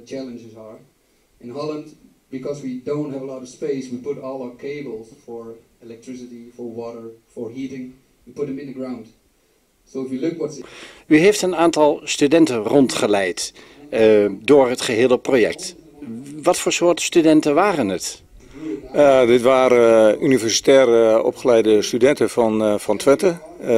challenges are. In Holland, because we don't have a lot of space, we put all our cables for electricity, for water, for heating, we put them in the ground. So if you look what's... U heeft een aantal studenten rondgeleid door het gehele project. Wat voor soort studenten waren het? Dit waren universitair opgeleide studenten van Twente.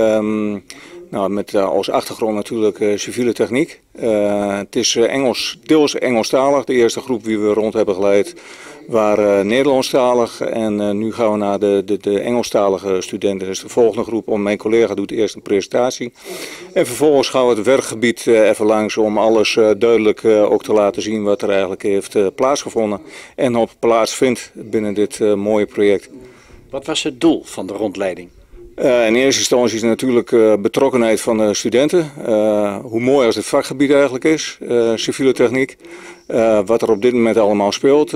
Met als achtergrond natuurlijk civiele techniek. Het is deels Engelstalig. De eerste groep die we rond hebben geleid waren Nederlandstalig. En nu gaan we naar de Engelstalige studenten. Dus de volgende groep, mijn collega doet eerst een presentatie. En vervolgens gaan we het werkgebied even langs om alles duidelijk ook te laten zien wat er eigenlijk heeft plaatsgevonden. En op plaatsvindt binnen dit mooie project. Wat was het doel van de rondleiding? In eerste instantie is natuurlijk betrokkenheid van de studenten. Hoe mooi als het vakgebied eigenlijk is, civiele techniek. Wat er op dit moment allemaal speelt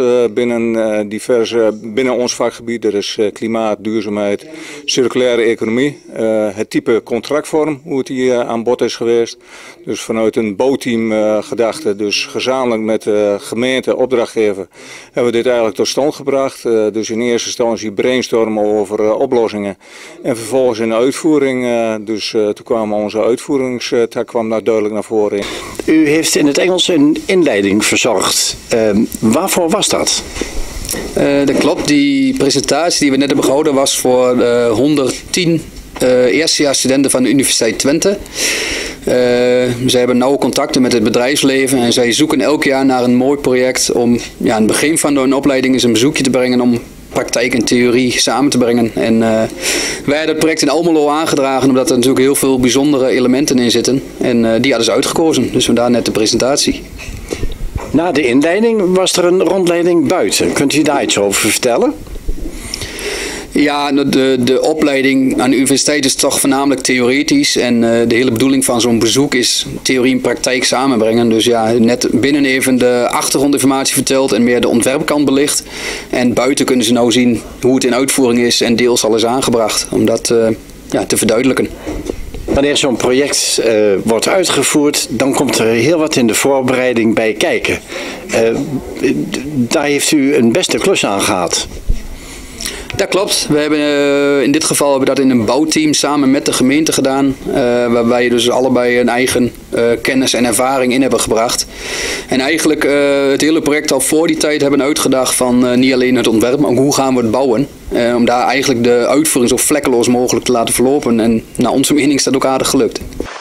binnen ons vakgebied. Dat is klimaat, duurzaamheid, circulaire economie. Het type contractvorm, hoe het hier aan bod is geweest. Dus vanuit een bouwteam gedachte, dus gezamenlijk met de gemeente, opdrachtgever, hebben we dit eigenlijk tot stand gebracht. Dus in eerste instantie brainstormen over oplossingen. En vervolgens in de uitvoering, toen kwamen onze uitvoeringstak kwam daar duidelijk naar voren in. U heeft in het Engels een inleiding verzorgd. Waarvoor was dat? Dat klopt, die presentatie die we net hebben gehouden was voor 110 eerstejaarsstudenten van de Universiteit Twente. Zij hebben nauwe contacten met het bedrijfsleven en zij zoeken elk jaar naar een mooi project om aan het begin van hun opleiding eens een bezoekje te brengen om praktijk en theorie samen te brengen. En wij hebben het project in Almelo aangedragen omdat er natuurlijk heel veel bijzondere elementen in zitten. En die hadden ze uitgekozen, dus vandaar net de presentatie. Na de inleiding was er een rondleiding buiten. Kunt u daar iets over vertellen? Ja, de opleiding aan de universiteit is toch voornamelijk theoretisch. En de hele bedoeling van zo'n bezoek is theorie en praktijk samenbrengen. Dus ja, net binnen even de achtergrondinformatie verteld en meer de ontwerpkant belicht. En buiten kunnen ze nou zien hoe het in uitvoering is en deels al is aangebracht. Om dat te verduidelijken. Wanneer zo'n project wordt uitgevoerd, dan komt er heel wat in de voorbereiding bij kijken. Daar heeft u een beste klus aan gehad. Dat klopt. We hebben in dit geval dat in een bouwteam samen met de gemeente gedaan. Waarbij dus allebei een eigen kennis en ervaring in hebben gebracht. En eigenlijk het hele project al voor die tijd hebben uitgedacht van niet alleen het ontwerp, maar ook hoe gaan we het bouwen. Om daar eigenlijk de uitvoering zo vlekkeloos mogelijk te laten verlopen. En naar onze mening is dat ook aardig gelukt.